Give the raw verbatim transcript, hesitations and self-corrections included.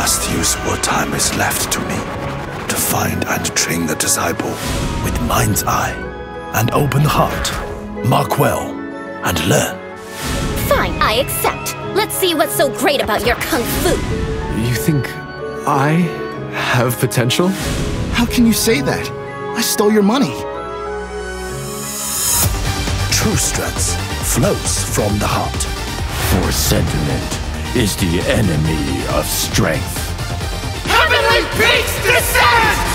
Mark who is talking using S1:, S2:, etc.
S1: must use what time is left to me to find and train the disciple with mind's eye and open heart. Mark well and learn.
S2: Fine, I accept. Let's see what's so great about your kung fu.
S3: You think I have potential?
S4: How can you say that? I stole your money.
S1: True strength flows from the heart.
S5: For sentiment is the enemy of strength.
S6: Heavenly beats descend!